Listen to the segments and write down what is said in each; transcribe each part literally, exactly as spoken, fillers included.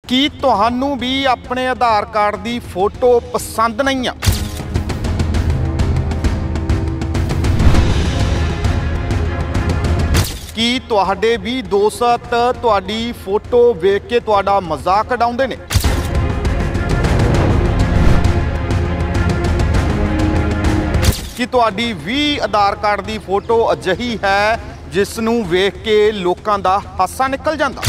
ਕੀ ਤੁਹਾਨੂੰ ਵੀ ਆਪਣੇ ਆਧਾਰ ਕਾਰਡ ਦੀ ਫੋਟੋ ਪਸੰਦ ਨਹੀਂ ਆ? ਕੀ ਤੁਹਾਡੇ ਵੀ ਦੋਸਤ ਤੁਹਾਡੀ ਫੋਟੋ ਵੇਖ ਕੇ ਤੁਹਾਡਾ ਮਜ਼ਾਕ ਉਡਾਉਂਦੇ ਨੇ? ਕਿ ਤੁਹਾਡੀ ਵੀ ਆਧਾਰ ਕਾਰਡ ਦੀ ਫੋਟੋ ਅਜਿਹੀ ਹੈ ਜਿਸ ਨੂੰ ਵੇਖ ਕੇ ਲੋਕਾਂ ਦਾ ਹਾਸਾ ਨਿਕਲ ਜਾਂਦਾ?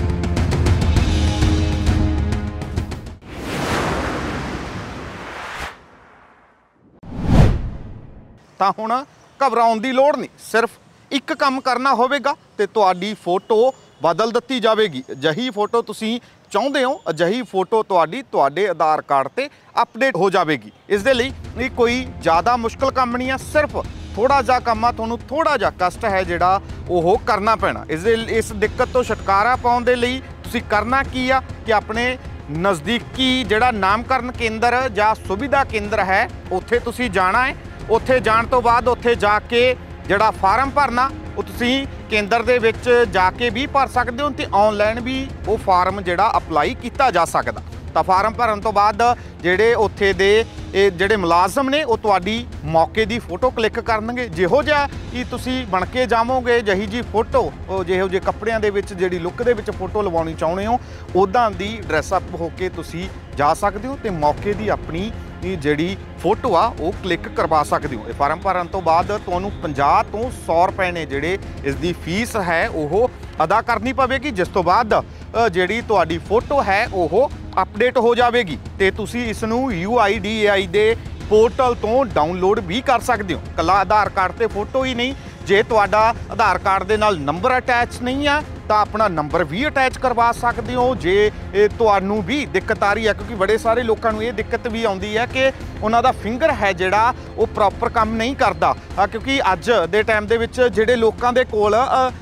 ਤਾਂ ਹੁਣ ਘਬਰਾਉਣ ਦੀ ਲੋੜ ਨਹੀਂ, ਸਿਰਫ ਇੱਕ ਕੰਮ ਕਰਨਾ ਹੋਵੇਗਾ ਤੇ ਤੁਹਾਡੀ ਫੋਟੋ ਬਦਲ ਦਿੱਤੀ ਜਾਵੇਗੀ। ਅਜਿਹੀ ਫੋਟੋ ਤੁਸੀਂ ਚਾਹੁੰਦੇ ਹੋ, ਅਜਿਹੀ ਫੋਟੋ ਤੁਹਾਡੀ ਤੁਹਾਡੇ ਆਧਾਰ ਕਾਰਡ ਤੇ ਅਪਡੇਟ ਹੋ ਜਾਵੇਗੀ। ਇਸ ਦੇ ਲਈ ਇਹ ਕੋਈ ਜ਼ਿਆਦਾ ਮੁਸ਼ਕਲ ਕੰਮ ਨਹੀਂ ਹੈ, ਸਿਰਫ ਥੋੜਾ ਜਿਹਾ ਕੰਮ ਆ, ਤੁਹਾਨੂੰ ਥੋੜਾ ਜਿਹਾ ਕਸ਼ਟ ਹੈ ਜਿਹੜਾ ਉਹ ਕਰਨਾ ਪੈਣਾ। ਇਸ ਦੇ ਇਸ ਦਿੱਕਤ ਤੋਂ ਛੁਟਕਾਰਾ ਪਾਉਣ ਦੇ ਲਈ ਤੁਸੀਂ ਕਰਨਾ ਕੀ ਆ ਕਿ ਆਪਣੇ ਨਜ਼ਦੀਕੀ ਜਿਹੜਾ ਨਾਮਕਰਨ ਕੇਂਦਰ ਜਾਂ ਸੁਵਿਧਾ ਕੇਂਦਰ ਹੈ ਉੱਥੇ ਤੁਸੀਂ ਜਾਣਾ ਹੈ। ਉੱਥੇ ਜਾਣ ਤੋਂ ਬਾਅਦ ਉੱਥੇ ਜਾ ਕੇ ਜਿਹੜਾ ਫਾਰਮ ਭਰਨਾ ਉਹ ਤੁਸੀਂ ਕੇਂਦਰ ਦੇ ਵਿੱਚ ਜਾ ਕੇ ਵੀ ਭਰ ਸਕਦੇ ਹੋ ਤੇ ਆਨਲਾਈਨ ਵੀ ਉਹ ਫਾਰਮ ਜਿਹੜਾ ਅਪਲਾਈ ਕੀਤਾ ਜਾ ਸਕਦਾ। ਤਾਂ ਫਾਰਮ ਭਰਨ ਤੋਂ ਬਾਅਦ ਜਿਹੜੇ ਉੱਥੇ ਦੇ ਇਹ ਜਿਹੜੇ ਮੁਲਾਜ਼ਮ ਨੇ ਉਹ ਤੁਹਾਡੀ ਮੌਕੇ ਦੀ ਫੋਟੋ ਕਲਿੱਕ ਕਰਨਗੇ। ਜਿਹੋ ਜਿਹਾ ਕਿ ਤੁਸੀਂ ਬਣ ਕੇ ਜਾਵੋਗੇ, ਜਿਹੀ ਜੀ ਫੋਟੋ ਉਹ ਜਿਹੋ ਜਿਹੇ ਕੱਪੜਿਆਂ ਦੇ ਵਿੱਚ ਜਿਹੜੀ ਲੁੱਕ ਦੇ ਵਿੱਚ ਫੋਟੋ ਲਵਾਉਣੀ ਚਾਹੁੰਦੇ ਹੋ ਉੱਦਾਂ ਦੀ ਡਰੈਸ ਅਪ ਹੋ ਕੇ ਤੁਸੀਂ ਜਾ ਸਕਦੇ ਹੋ ਤੇ ਮੌਕੇ ਦੀ ਆਪਣੀ ਜਿਹੜੀ ਫੋਟੋ ਆ ਉਹ ਕਲਿੱਕ ਕਰਵਾ ਸਕਦੇ ਹੋ। ਇਹ ਫਾਰਮ ਭਰਨ ਤੋਂ ਬਾਅਦ ਤੁਹਾਨੂੰ ਪੰਜਾਹ ਤੋਂ ਸੌ ਰੁਪਏ ਨੇ ਜਿਹੜੇ ਇਸ ਦੀ ਫੀਸ ਹੈ ਉਹ ਅਦਾ ਕਰਨੀ ਪਵੇਗੀ, ਜਿਸ ਤੋਂ ਬਾਅਦ ਜਿਹੜੀ ਤੁਹਾਡੀ ਫੋਟੋ ਹੈ ਉਹ ਅਪਡੇਟ ਹੋ ਜਾਵੇਗੀ ਤੇ ਤੁਸੀਂ ਇਸ ਨੂੰ ਯੂ ਆਈ ਡੀ ਏ ਆਈ ਦੇ ਪੋਰਟਲ ਤੋਂ ਡਾਊਨਲੋਡ ਵੀ ਕਰ ਸਕਦੇ ਹੋ। ਕੱਲਾ ਆਧਾਰ ਕਾਰਡ ਤੇ ਫੋਟੋ ਹੀ ਨਹੀਂ, ਜੇ ਤੁਹਾਡਾ ਆਧਾਰ ਕਾਰਡ ਦੇ ਨਾਲ ਨੰਬਰ ਅਟੈਚ ਨਹੀਂ ਆ ਤਾਂ ਆਪਣਾ ਨੰਬਰ ਵੀ ਅਟੈਚ ਕਰਵਾ ਸਕਦੇ ਹੋ। ਜੇ ਇਹ ਤੁਹਾਨੂੰ ਵੀ ਦਿੱਕਤ ਆ ਰਹੀ ਹੈ, ਕਿਉਂਕਿ ਬੜੇ ਸਾਰੇ ਲੋਕਾਂ ਨੂੰ ਇਹ ਦਿੱਕਤ ਵੀ ਆਉਂਦੀ ਹੈ ਕਿ ਉਹਨਾਂ ਦਾ ਫਿੰਗਰ ਹੈ ਜਿਹੜਾ ਉਹ ਪ੍ਰੋਪਰ ਕੰਮ ਨਹੀਂ ਕਰਦਾ, ਕਿਉਂਕਿ ਅੱਜ ਦੇ ਟਾਈਮ ਦੇ ਵਿੱਚ ਜਿਹੜੇ ਲੋਕਾਂ ਦੇ ਕੋਲ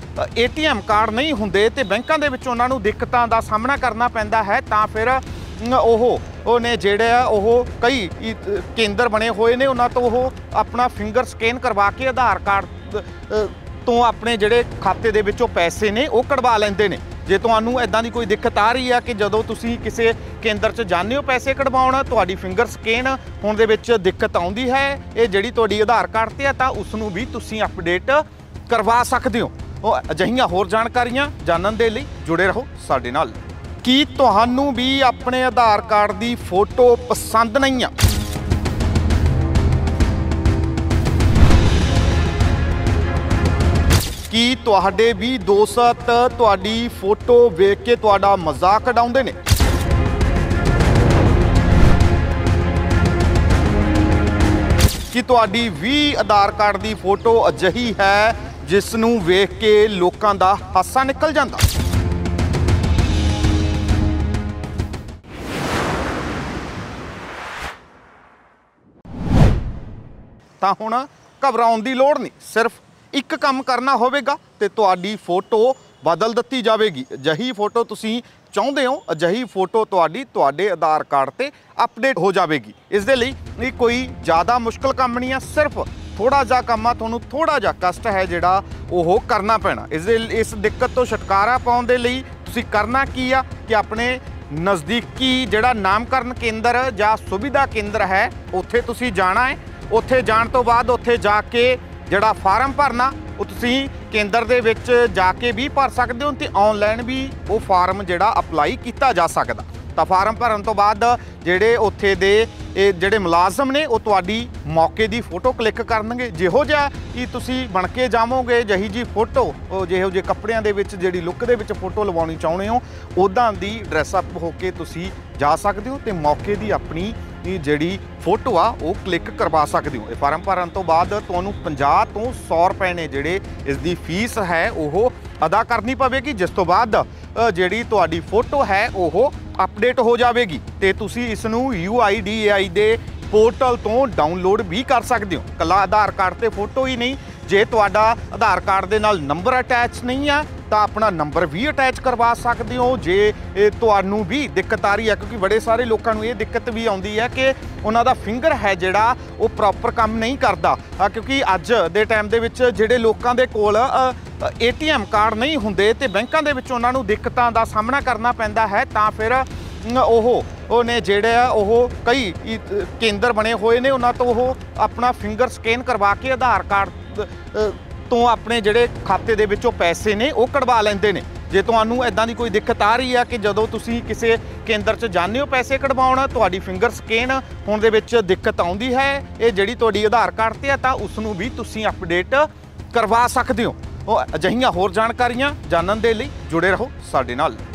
ਏ ਟੀ ਐਮ ਕਾਰਡ ਨਹੀਂ ਹੁੰਦੇ ਤੇ ਬੈਂਕਾਂ ਦੇ ਵਿੱਚ ਉਹਨਾਂ ਨੂੰ ਦਿੱਕਤਾਂ ਦਾ ਸਾਹਮਣਾ ਕਰਨਾ ਪੈਂਦਾ ਹੈ, ਤਾਂ ਫਿਰ ਉਹ ਉਹਨੇ ਜਿਹੜੇ ਆ ਉਹ ਕਈ ਕੇਂਦਰ ਬਣੇ ਹੋਏ ਨੇ ਉਹਨਾਂ ਤੋਂ ਉਹ ਆਪਣਾ ਫਿੰਗਰ ਸਕੈਨ ਕਰਵਾ ਕੇ ਆਧਾਰ ਕਾਰਡ ਤੋਂ ਆਪਣੇ ਜਿਹੜੇ ਖਾਤੇ ਦੇ ਵਿੱਚੋਂ ਪੈਸੇ ਨੇ ਉਹ ਕਢਵਾ ਲੈਂਦੇ ਨੇ। ਜੇ ਤੁਹਾਨੂੰ ਇਦਾਂ ਦੀ ਕੋਈ ਦਿੱਕਤ ਆ ਰਹੀ ਆ ਕਿ ਜਦੋਂ ਤੁਸੀਂ ਕਿਸੇ ਕੇਂਦਰ 'ਚ ਜਾਂਦੇ ਹੋ ਪੈਸੇ ਕਢਵਾਉਣ ਤੁਹਾਡੀ ਫਿੰਗਰ ਸਕੈਨ ਹੋਣ ਦੇ ਵਿੱਚ ਦਿੱਕਤ ਆਉਂਦੀ ਹੈ, ਇਹ ਜਿਹੜੀ ਤੁਹਾਡੀ ਆਧਾਰ ਕਾਰਡ ਤੇ ਆ, ਤਾਂ ਉਸ ਨੂੰ ਵੀ ਤੁਸੀਂ ਅਪਡੇਟ ਕਰਵਾ ਸਕਦੇ ਹੋ। ਉਹ ਅਜਿਹੀਆਂ ਹੋਰ ਜਾਣਕਾਰੀਆਂ ਜਾਣਨ ਦੇ ਲਈ ਜੁੜੇ ਰਹੋ ਸਾਡੇ ਨਾਲ। ਕੀ ਤੁਹਾਨੂੰ ਵੀ ਆਪਣੇ ਆਧਾਰ ਕਾਰਡ ਦੀ ਫੋਟੋ ਪਸੰਦ ਨਹੀਂ ਆ? ਕੀ ਤੁਹਾਡੇ ਵੀ ਦੋਸਤ ਤੁਹਾਡੀ ਫੋਟੋ ਵੇਖ ਕੇ ਤੁਹਾਡਾ ਮਜ਼ਾਕ ਉਡਾਉਂਦੇ ਨੇ? ਕਿ ਤੁਹਾਡੀ ਵੀ ਆਧਾਰ ਕਾਰਡ ਦੀ ਫੋਟੋ ਅਜਿਹੀ ਹੈ ਜਿਸ ਨੂੰ ਵੇਖ ਕੇ ਲੋਕਾਂ ਦਾ ਹਾਸਾ ਨਿਕਲ ਜਾਂਦਾ? ਤਾਂ ਹੁਣ ਘਬਰਾਉਣ ਦੀ ਲੋੜ ਨਹੀਂ, ਸਿਰਫ ਇੱਕ ਕੰਮ ਕਰਨਾ ਹੋਵੇਗਾ ਤੇ ਤੁਹਾਡੀ ਫੋਟੋ ਬਦਲ ਦਿੱਤੀ ਜਾਵੇਗੀ। ਅਜਿਹੀ ਫੋਟੋ ਤੁਸੀਂ ਚਾਹੁੰਦੇ ਹੋ, ਅਜਿਹੀ ਫੋਟੋ ਤੁਹਾਡੀ ਤੁਹਾਡੇ ਆਧਾਰ ਕਾਰਡ ਤੇ ਅਪਡੇਟ ਹੋ ਜਾਵੇਗੀ। ਇਸ ਦੇ ਲਈ ਇਹ ਕੋਈ ਜ਼ਿਆਦਾ ਮੁਸ਼ਕਲ ਕੰਮ ਨਹੀਂ ਹੈ, ਸਿਰਫ ਥੋੜਾ ਜਿਹਾ ਕੰਮ ਆ, ਤੁਹਾਨੂੰ ਥੋੜਾ ਜਿਹਾ ਕਸ਼ਟ ਹੈ ਜਿਹੜਾ ਉਹ ਕਰਨਾ ਪੈਣਾ। ਇਸ ਦੇ ਇਸ ਦਿੱਕਤ ਤੋਂ ਛੁਟਕਾਰਾ ਪਾਉਣ ਦੇ ਲਈ ਤੁਸੀਂ ਕਰਨਾ ਕੀ ਆ ਕਿ ਆਪਣੇ ਨਜ਼ਦੀਕੀ ਜਿਹੜਾ ਨਾਮਕਰਨ ਕੇਂਦਰ ਜਾਂ ਸੁਵਿਧਾ ਕੇਂਦਰ ਹੈ ਉੱਥੇ ਤੁਸੀਂ ਜਾਣਾ ਹੈ। ਉੱਥੇ ਜਾਣ ਤੋਂ ਬਾਅਦ ਉੱਥੇ ਜਾ ਕੇ ਜਿਹੜਾ ਫਾਰਮ ਭਰਨਾ ਉਹ ਤੁਸੀਂ ਕੇਂਦਰ ਦੇ ਵਿੱਚ ਜਾ ਕੇ ਵੀ ਭਰ ਸਕਦੇ ਹੋ ਤੇ ਆਨਲਾਈਨ ਵੀ ਉਹ ਫਾਰਮ ਜਿਹੜਾ ਅਪਲਾਈ ਕੀਤਾ ਜਾ ਸਕਦਾ। ਤਾਂ ਫਾਰਮ ਭਰਨ ਤੋਂ ਬਾਅਦ ਜਿਹੜੇ ਉੱਥੇ ਦੇ ਇਹ ਜਿਹੜੇ ਮੁਲਾਜ਼ਮ ਨੇ ਉਹ ਤੁਹਾਡੀ ਮੌਕੇ ਦੀ ਫੋਟੋ ਕਲਿੱਕ ਕਰਨਗੇ। ਜਿਹੋ ਜਿਹਾ ਕਿ ਤੁਸੀਂ ਬਣ ਕੇ ਜਾਵੋਗੇ, ਜਿਹੀ ਜੀ ਫੋਟੋ ਉਹ ਜਿਹੋ ਜਿਹੇ ਕੱਪੜਿਆਂ ਦੇ ਵਿੱਚ ਜਿਹੜੀ ਲੁੱਕ ਦੇ ਵਿੱਚ ਫੋਟੋ ਲਵਾਉਣੀ ਚਾਹੁੰਦੇ ਹੋ ਉੱਦਾਂ ਦੀ ਡਰੈਸ ਅਪ ਹੋ ਕੇ ਤੁਸੀਂ ਜਾ ਸਕਦੇ ਹੋ ਤੇ ਮੌਕੇ ਦੀ ਆਪਣੀ ਜਿਹੜੀ ਫੋਟੋ ਆ ਉਹ ਕਲਿੱਕ ਕਰਵਾ ਸਕਦੇ ਹੋ। ਇਹ ਫਾਰਮ ਭਰਨ ਤੋਂ ਬਾਅਦ ਤੁਹਾਨੂੰ ਪੰਜਾਹ ਤੋਂ ਸੌ ਰੁਪਏ ਨੇ ਜਿਹੜੇ ਇਸ ਦੀ ਫੀਸ ਹੈ ਉਹ ਅਦਾ ਕਰਨੀ ਪਵੇਗੀ, ਜਿਸ ਤੋਂ ਬਾਅਦ ਜਿਹੜੀ ਤੁਹਾਡੀ ਫੋਟੋ ਹੈ ਉਹ ਅਪਡੇਟ ਹੋ ਜਾਵੇਗੀ ਤੇ ਤੁਸੀਂ ਇਸ ਨੂੰ ਯੂ ਆਈ ਡੀ ਏ ਆਈ ਦੇ ਪੋਰਟਲ ਤੋਂ ਡਾਊਨਲੋਡ ਵੀ ਕਰ ਸਕਦੇ ਹੋ। ਕੱਲਾ ਆਧਾਰ ਕਾਰਡ ਤੇ ਫੋਟੋ ਹੀ ਨਹੀਂ, ਜੇ ਤੁਹਾਡਾ ਆਧਾਰ ਕਾਰਡ ਦੇ ਨਾਲ ਨੰਬਰ ਅਟੈਚ ਨਹੀਂ ਆ ਤਾਂ ਆਪਣਾ ਨੰਬਰ ਵੀ ਅਟੈਚ ਕਰਵਾ ਸਕਦੇ ਹੋ। ਜੇ ਇਹ ਤੁਹਾਨੂੰ ਵੀ ਦਿੱਕਤ ਆ ਰਹੀ ਹੈ, ਕਿਉਂਕਿ ਬੜੇ ਸਾਰੇ ਲੋਕਾਂ ਨੂੰ ਇਹ ਦਿੱਕਤ ਵੀ ਆਉਂਦੀ ਹੈ ਕਿ ਉਹਨਾਂ ਦਾ ਫਿੰਗਰ ਹੈ ਜਿਹੜਾ ਉਹ ਪ੍ਰੋਪਰ ਕੰਮ ਨਹੀਂ ਕਰਦਾ, ਕਿਉਂਕਿ ਅੱਜ ਦੇ ਟਾਈਮ ਦੇ ਵਿੱਚ ਜਿਹੜੇ ਲੋਕਾਂ ਦੇ ਕੋਲ ਏ ਟੀ ਐਮ ਕਾਰਡ ਨਹੀਂ ਹੁੰਦੇ ਤੇ ਬੈਂਕਾਂ ਦੇ ਵਿੱਚ ਉਹਨਾਂ ਨੂੰ ਦਿੱਕਤਾਂ ਦਾ ਸਾਹਮਣਾ ਕਰਨਾ ਪੈਂਦਾ ਹੈ, ਤਾਂ ਫਿਰ ਉਹ ਉਹਨੇ ਜਿਹੜੇ ਆ ਉਹ ਕਈ ਕੇਂਦਰ ਬਣੇ ਹੋਏ ਨੇ, ਉਹਨਾਂ ਤੋਂ ਉਹ ਆਪਣਾ ਫਿੰਗਰ ਸਕੈਨ ਕਰਵਾ ਕੇ ਆਧਾਰ ਕਾਰਡ ਤੋਂ ਆਪਣੇ ਜਿਹੜੇ ਖਾਤੇ ਦੇ ਵਿੱਚੋਂ ਪੈਸੇ ਨੇ ਉਹ ਕਢਵਾ ਲੈਂਦੇ ਨੇ। ਜੇ ਤੁਹਾਨੂੰ ਇਦਾਂ ਦੀ ਕੋਈ ਦਿੱਕਤ ਆ ਰਹੀ ਹੈ ਕਿ ਜਦੋਂ ਤੁਸੀਂ ਕਿਸੇ ਕੇਂਦਰ 'ਚ ਜਾਂਦੇ ਹੋ ਪੈਸੇ ਕਢਵਾਉਣ, ਤੁਹਾਡੀ ਫਿੰਗਰ ਸਕੈਨ ਹੋਣ ਦੇ ਵਿੱਚ ਦਿੱਕਤ ਆਉਂਦੀ ਹੈ, ਇਹ ਜਿਹੜੀ ਤੁਹਾਡੀ ਆਧਾਰ ਕਾਰਡ 'ਤੇ ਹੈ, ਤਾਂ ਉਸ ਨੂੰ ਵੀ ਤੁਸੀਂ ਅਪਡੇਟ ਕਰਵਾ ਸਕਦੇ ਹੋ। ਉਹ ਅਜਿਹੀਆਂ ਹੋਰ ਜਾਣਕਾਰੀਆਂ ਜਾਣਨ ਦੇ ਲਈ ਜੁੜੇ ਰਹੋ ਸਾਡੇ ਨਾਲ।